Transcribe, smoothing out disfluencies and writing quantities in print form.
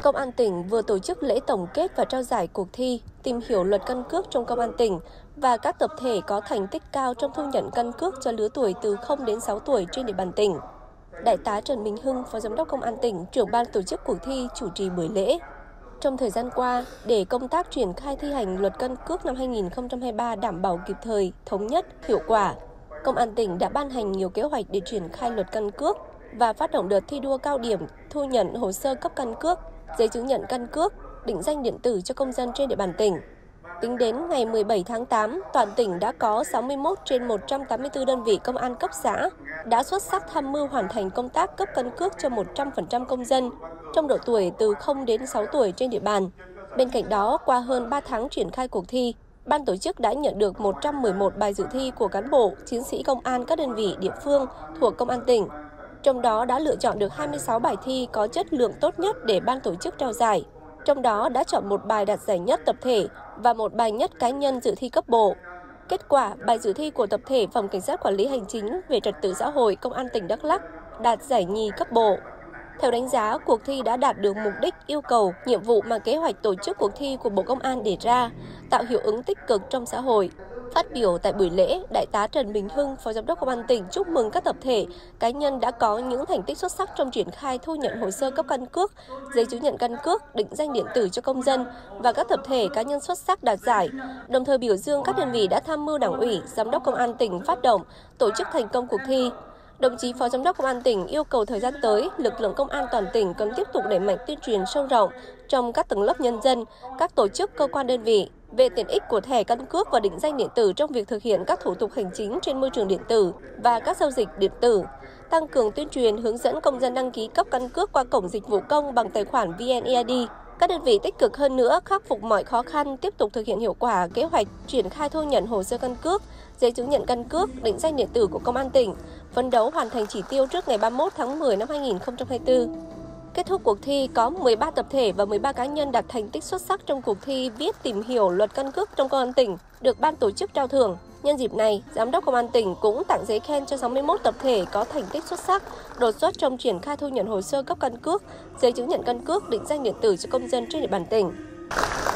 Công an tỉnh vừa tổ chức lễ tổng kết và trao giải cuộc thi tìm hiểu luật căn cước trong Công an tỉnh và các tập thể có thành tích cao trong thu nhận căn cước cho lứa tuổi từ 0 đến 6 tuổi trên địa bàn tỉnh. Đại tá Trần Minh Hưng, Phó Giám đốc Công an tỉnh, trưởng ban tổ chức cuộc thi chủ trì buổi lễ. Trong thời gian qua, để công tác triển khai thi hành luật căn cước năm 2023 đảm bảo kịp thời, thống nhất, hiệu quả, Công an tỉnh đã ban hành nhiều kế hoạch để triển khai luật căn cước và phát động đợt thi đua cao điểm thu nhận hồ sơ cấp căn cước, giấy chứng nhận căn cước, định danh điện tử cho công dân trên địa bàn tỉnh. Tính đến ngày 17 tháng 8, toàn tỉnh đã có 61 trên 184 đơn vị công an cấp xã đã xuất sắc tham mưu hoàn thành công tác cấp căn cước cho 100% công dân trong độ tuổi từ 0 đến 6 tuổi trên địa bàn. Bên cạnh đó, qua hơn 3 tháng triển khai cuộc thi, ban tổ chức đã nhận được 111 bài dự thi của cán bộ, chiến sĩ công an các đơn vị địa phương thuộc Công an tỉnh. Trong đó đã lựa chọn được 26 bài thi có chất lượng tốt nhất để ban tổ chức trao giải. Trong đó đã chọn một bài đạt giải nhất tập thể và một bài nhất cá nhân dự thi cấp bộ. Kết quả, bài dự thi của tập thể Phòng Cảnh sát Quản lý Hành chính về Trật tự xã hội Công an tỉnh Đắk Lắk đạt giải nhì cấp bộ. Theo đánh giá, cuộc thi đã đạt được mục đích, yêu cầu, nhiệm vụ mà kế hoạch tổ chức cuộc thi của Bộ Công an đề ra, tạo hiệu ứng tích cực trong xã hội. Phát biểu tại buổi lễ, Đại tá Trần Minh Hưng, Phó Giám đốc Công an tỉnh chúc mừng các tập thể, cá nhân đã có những thành tích xuất sắc trong triển khai thu nhận hồ sơ cấp căn cước, giấy chứng nhận căn cước, định danh điện tử cho công dân và các tập thể cá nhân xuất sắc đạt giải. Đồng thời biểu dương các đơn vị đã tham mưu Đảng ủy, Giám đốc Công an tỉnh phát động, tổ chức thành công cuộc thi. Đồng chí Phó Giám đốc Công an tỉnh yêu cầu thời gian tới, lực lượng công an toàn tỉnh cần tiếp tục đẩy mạnh tuyên truyền sâu rộng trong các tầng lớp nhân dân, các tổ chức, cơ quan đơn vị về tiện ích của thẻ căn cước và định danh điện tử trong việc thực hiện các thủ tục hành chính trên môi trường điện tử và các giao dịch điện tử. Tăng cường tuyên truyền hướng dẫn công dân đăng ký cấp căn cước qua cổng dịch vụ công bằng tài khoản VNeID. Các đơn vị tích cực hơn nữa khắc phục mọi khó khăn, tiếp tục thực hiện hiệu quả kế hoạch triển khai thu nhận hồ sơ căn cước, giấy chứng nhận căn cước, định danh điện tử của Công an tỉnh, phấn đấu hoàn thành chỉ tiêu trước ngày 31 tháng 10 năm 2024. Kết thúc cuộc thi, có 13 tập thể và 13 cá nhân đạt thành tích xuất sắc trong cuộc thi viết tìm hiểu luật căn cước trong Công an tỉnh, được ban tổ chức trao thưởng. Nhân dịp này, Giám đốc Công an tỉnh cũng tặng giấy khen cho 61 tập thể có thành tích xuất sắc, đột xuất trong triển khai thu nhận hồ sơ cấp căn cước, giấy chứng nhận căn cước, định danh điện tử cho công dân trên địa bàn tỉnh.